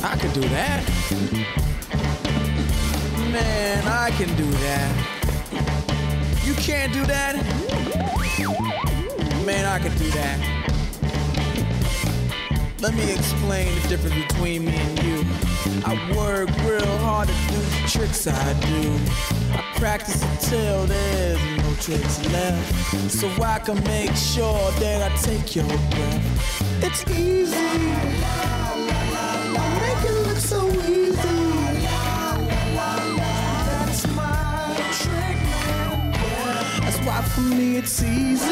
I can do that. Man, I can do that. You can't do that? Man, I can do that. Let me explain the difference between me and you. I work real hard to do the tricks I do. I practice until there's no tricks left, so I can make sure that I take your breath. It's easy. I make it look so easy. That's my trick, man. That's why for me it's easy.